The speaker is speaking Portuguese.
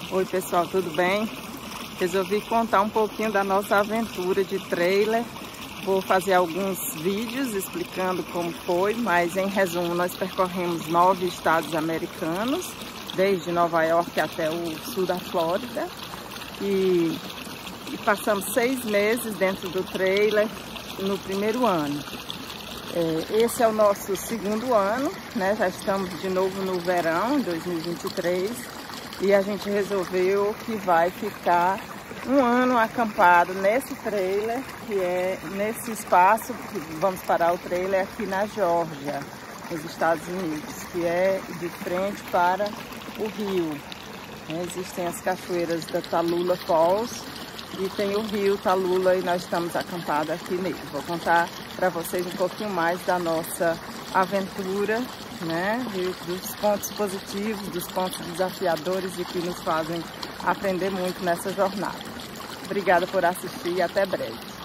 Oi pessoal, tudo bem? Resolvi contar um pouquinho da nossa aventura de trailer. Vou fazer alguns vídeos explicando como foi, mas em resumo nós percorremos 9 estados americanos, desde Nova York até o sul da Flórida, e passamos 6 meses dentro do trailer no primeiro ano. Esse é o nosso segundo ano, né? Já estamos de novo no verão, 2023. E a gente resolveu que vai ficar um ano acampado nesse trailer, que é nesse espaço, que vamos parar o trailer aqui na Geórgia, nos Estados Unidos, que é de frente para o rio. Existem as cachoeiras da Tallulah Falls e tem o rio Tallulah e nós estamos acampados aqui nele. Vou contar para vocês um pouquinho mais da nossa aventura, né? E dos pontos positivos, dos pontos desafiadores e que nos fazem aprender muito nessa jornada. Obrigada por assistir e até breve.